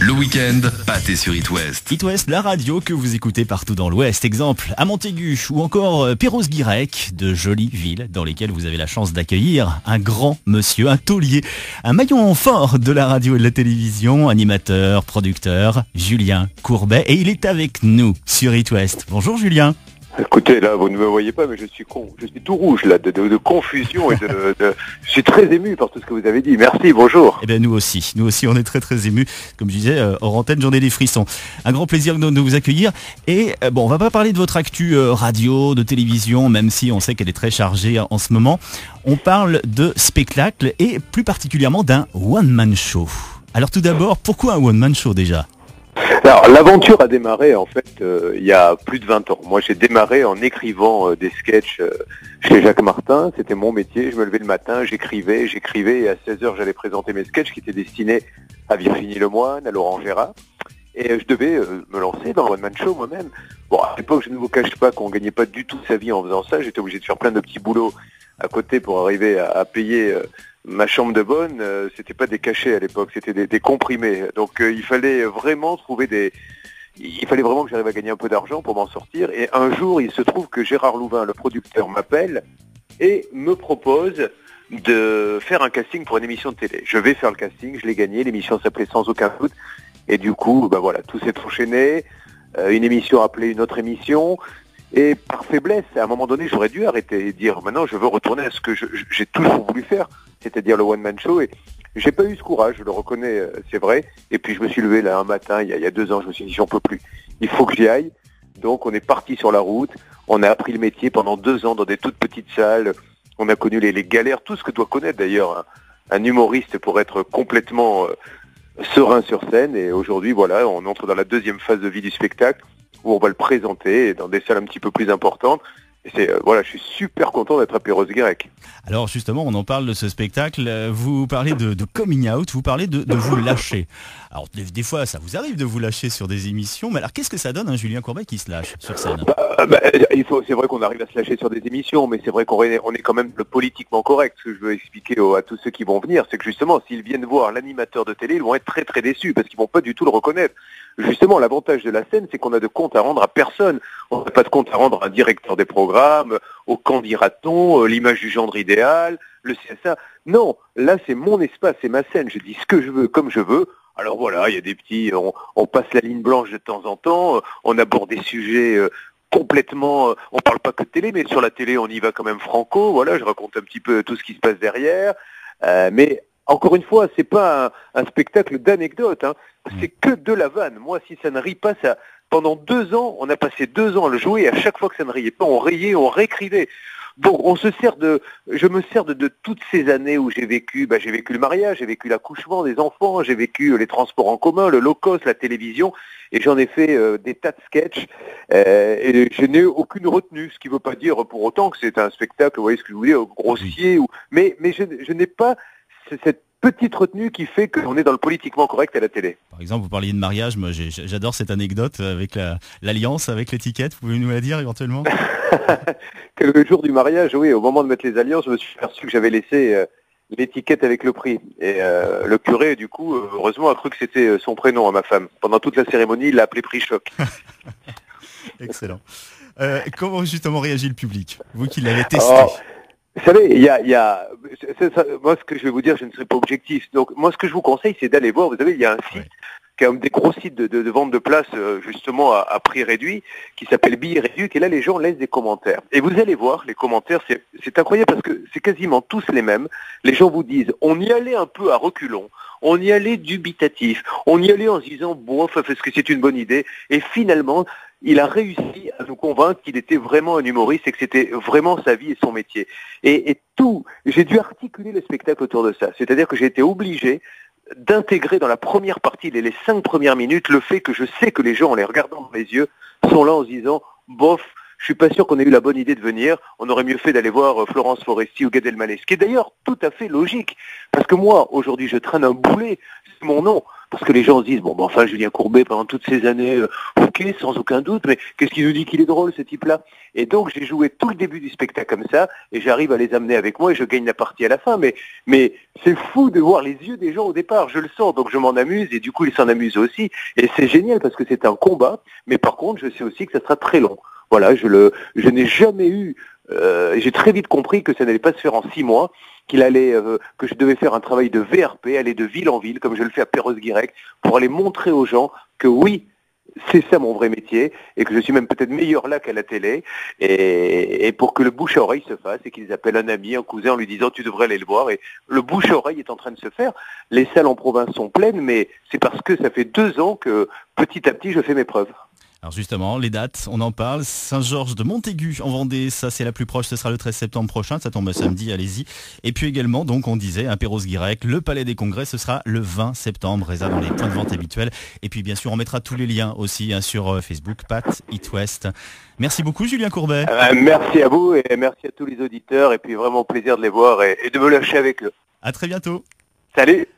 Le week-end, pâté sur It West. It West, la radio que vous écoutez partout dans l'Ouest. Exemple, à Montaigu ou encore Perros-Guirec, de jolies villes dans lesquelles vous avez la chance d'accueillir un grand monsieur, un taulier, un maillon fort de la radio et de la télévision, animateur, producteur, Julien Courbet. Et il est avec nous sur It West. Bonjour Julien. Écoutez, là, vous ne me voyez pas, mais je suis tout rouge, là, de confusion et je suis très ému par tout ce que vous avez dit. Merci, bonjour. Eh bien, nous aussi, on est très émus. Comme je disais, hors antenne, j'en ai des frissons. Un grand plaisir de vous accueillir. Et bon, on va pas parler de votre actu radio, de télévision, même si on sait qu'elle est très chargée en ce moment. On parle de spectacle et plus particulièrement d'un one-man show. Alors tout d'abord, pourquoi un one-man show déjà ? Alors, l'aventure a démarré, en fait, il y a plus de 20 ans. Moi, j'ai démarré en écrivant des sketchs chez Jacques Martin. C'était mon métier. Je me levais le matin, j'écrivais, et à 16h, j'allais présenter mes sketchs qui étaient destinés à Virginie Lemoine, à Laurent Gérard. Et je devais me lancer dans le one-man show moi-même. Bon, à l'époque, je ne vous cache pas qu'on gagnait pas du tout sa vie en faisant ça. J'étais obligé de faire plein de petits boulots à côté pour arriver à payer ma chambre de bonne. C'était pas des cachets à l'époque, c'était des comprimés. Donc il fallait vraiment il fallait vraiment que j'arrive à gagner un peu d'argent pour m'en sortir. Et un jour, il se trouve que Gérard Louvain, le producteur, m'appelle et me propose de faire un casting pour une émission de télé. Je vais faire le casting, je l'ai gagné, l'émission s'appelait Sans aucun doute. Et du coup, bah voilà, tout s'est enchaîné. Une émission appelée une autre émission. Et par faiblesse, à un moment donné, j'aurais dû arrêter et dire maintenant je veux retourner à ce que j'ai toujours voulu faire, c'est-à-dire le one-man show. Et j'ai pas eu ce courage, je le reconnais, c'est vrai. Et puis je me suis levé là un matin, il y a 2 ans, je me suis dit j'en peux plus, il faut que j'y aille. Donc on est parti sur la route, on a appris le métier pendant 2 ans dans des toutes petites salles. On a connu les galères, tout ce que doit connaître d'ailleurs un humoriste pour être complètement serein sur scène. Et aujourd'hui, voilà, on entre dans la deuxième phase de vie du spectacle, où on va le présenter dans des salles un petit peu plus importantes. Et voilà, je suis super content d'être à Perros-Guirec. Alors justement, on en parle de ce spectacle. Vous parlez de coming out, vous parlez de vous lâcher. Alors des fois, ça vous arrive de vous lâcher sur des émissions, mais alors qu'est-ce que ça donne un Julien Courbet qui se lâche sur scène ? C'est vrai qu'on arrive à se lâcher sur des émissions, mais c'est vrai qu'on est quand même le politiquement correct. Ce que je veux expliquer à tous ceux qui vont venir, c'est que justement, s'ils viennent voir l'animateur de télé, ils vont être très déçus, parce qu'ils vont pas du tout le reconnaître. Justement, l'avantage de la scène, c'est qu'on a de compte à rendre à personne. On n'a pas de compte à rendre à un directeur des programmes, au candidaton, l'image du gendre idéal, le CSA. Non, là c'est mon espace, c'est ma scène, je dis ce que je veux, comme je veux. Alors voilà, il y a des petits, on passe la ligne blanche de temps en temps, on aborde des sujets complètement, on parle pas que de télé, mais sur la télé on y va quand même franco, voilà, je raconte un petit peu tout ce qui se passe derrière, mais encore une fois, c'est pas un spectacle d'anecdotes, hein. C'est que de la vanne. Moi, si ça ne rit pas, ça, pendant 2 ans, on a passé 2 ans à le jouer, et à chaque fois que ça ne riait pas, on riait, on réécrivait. Donc je me sers de toutes ces années où j'ai vécu le mariage, j'ai vécu l'accouchement des enfants, j'ai vécu les transports en commun, le low cost, la télévision, et j'en ai fait des tas de sketchs, et je n'ai aucune retenue, ce qui ne veut pas dire pour autant que c'est un spectacle, vous voyez ce que je veux dire, grossier, mais je n'ai pas cette petite retenue qui fait qu'on est dans le politiquement correct à la télé. Par exemple, vous parliez de mariage, moi j'adore cette anecdote avec l'alliance, avec l'étiquette, vous pouvez nous la dire éventuellement ? Le jour du mariage, oui, au moment de mettre les alliances, je me suis aperçu que j'avais laissé l'étiquette avec le prix. Et le curé, du coup, heureusement, a cru que c'était son prénom à ma femme. Pendant toute la cérémonie, il l'a appelé prix choc. Excellent. Comment justement réagit le public, vous qui l'avez testé ? Vous savez, moi, ce que je vais vous dire, je ne serai pas objectif. Donc, moi, ce que je vous conseille, c'est d'aller voir. Vous savez, il y a un site, qui est un des gros sites de vente de places, justement, à prix réduit, qui s'appelle Billets Réduits, et là, les gens laissent des commentaires. Et vous allez voir, les commentaires, c'est incroyable parce que c'est quasiment tous les mêmes. Les gens vous disent, on y allait un peu à reculons, on y allait dubitatif, on y allait en se disant, bof, est-ce que c'est une bonne idée ? Et finalement, il a réussi à nous convaincre qu'il était vraiment un humoriste et que c'était vraiment sa vie et son métier. Et j'ai dû articuler le spectacle autour de ça. C'est-à-dire que j'ai été obligé d'intégrer dans la première partie, les 5 premières minutes, le fait que je sais que les gens, en les regardant dans les yeux, sont là en se disant, bof, je suis pas sûr qu'on ait eu la bonne idée de venir, on aurait mieux fait d'aller voir Florence Foresti ou Gad Elmaleh. Ce qui est d'ailleurs tout à fait logique. Parce que moi, aujourd'hui, je traîne un boulet, c'est mon nom. parce que les gens se disent, bon, ben, enfin, Julien Courbet, pendant toutes ces années, ok, sans aucun doute, mais qu'est-ce qui nous dit qu'il est drôle, ce type-là? Et donc, j'ai joué tout le début du spectacle comme ça, et j'arrive à les amener avec moi, et je gagne la partie à la fin, mais c'est fou de voir les yeux des gens au départ, je le sens, donc je m'en amuse, et du coup, ils s'en amusent aussi, et c'est génial, parce que c'est un combat, mais par contre, je sais aussi que ça sera très long. Voilà, je n'ai jamais eu, j'ai très vite compris que ça n'allait pas se faire en 6 mois, que je devais faire un travail de VRP, aller de ville en ville, comme je le fais à Perros-Guirec, pour aller montrer aux gens que oui, c'est ça mon vrai métier, et que je suis même peut-être meilleur là qu'à la télé, et pour que le bouche à oreille se fasse, et qu'ils appellent un ami, un cousin en lui disant tu devrais aller le voir, et le bouche à oreille est en train de se faire. Les salles en province sont pleines, mais c'est parce que ça fait 2 ans que petit à petit je fais mes preuves. Alors justement, les dates, on en parle. Saint-Georges de Montaigu en Vendée, ça c'est la plus proche, ce sera le 13 septembre prochain, ça tombe samedi, allez-y. Et puis également, donc on disait, à Perros-Guirec, le Palais des Congrès, ce sera le 20 septembre, réservé dans les points de vente habituels. Et puis bien sûr, on mettra tous les liens aussi sur Facebook, Pat It West. Merci beaucoup Julien Courbet. Merci à vous, et merci à tous les auditeurs, et puis vraiment plaisir de les voir et de me lâcher avec eux. À très bientôt. Salut.